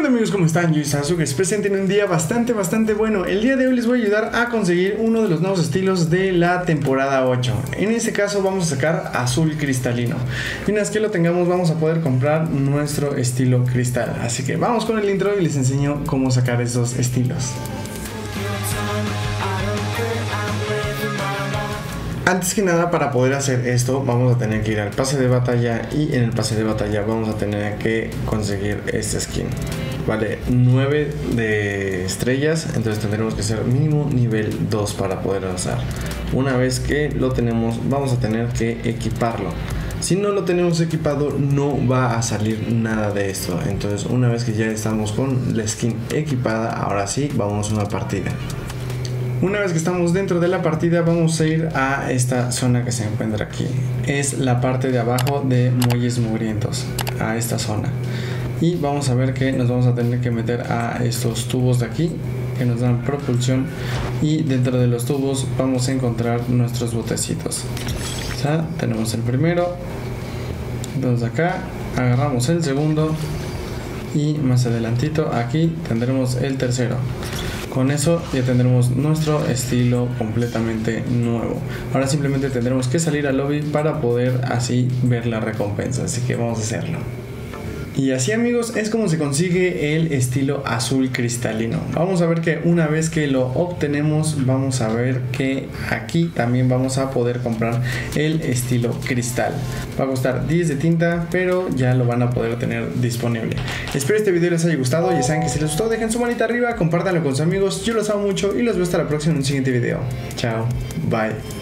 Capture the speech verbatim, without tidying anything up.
onda amigos? ¿Cómo están? Yo soy Sasuke, espero que tengan un día bastante bastante bueno. El día de hoy les voy a ayudar a conseguir uno de los nuevos estilos de la temporada ocho. En este caso vamos a sacar azul cristalino. Y una vez que lo tengamos vamos a poder comprar nuestro estilo cristal. Así que vamos con el intro y les enseño cómo sacar esos estilos. Antes que nada, para poder hacer esto vamos a tener que ir al pase de batalla, y en el pase de batalla vamos a tener que conseguir este skin. Vale nueve de estrellas, entonces tendremos que ser mínimo nivel dos para poder usar. Una vez que lo tenemos vamos a tener que equiparlo. Si no lo tenemos equipado no va a salir nada de esto. Entonces una vez que ya estamos con la skin equipada, ahora sí vamos a una partida. Una vez que estamos dentro de la partida vamos a ir a esta zona que se encuentra aquí. Es la parte de abajo de Muelles Mugrientos, a esta zona. Y vamos a ver que nos vamos a tener que meter a estos tubos de aquí que nos dan propulsión, y dentro de los tubos vamos a encontrar nuestros botecitos. O sea, tenemos el primero, entonces acá agarramos el segundo y más adelantito aquí tendremos el tercero. Con eso ya tendremos nuestro estilo completamente nuevo. Ahora simplemente tendremos que salir al lobby para poder así ver la recompensa. Así que vamos a hacerlo. Y así amigos es como se consigue el estilo azul cristalino. Vamos a ver que una vez que lo obtenemos vamos a ver que aquí también vamos a poder comprar el estilo cristal. Va a costar diez de tinta, pero ya lo van a poder tener disponible. Espero este video les haya gustado. Ya saben que si les gustó dejen su manita arriba, compártanlo con sus amigos. Yo los amo mucho y los veo hasta la próxima en un siguiente video. Chao, bye.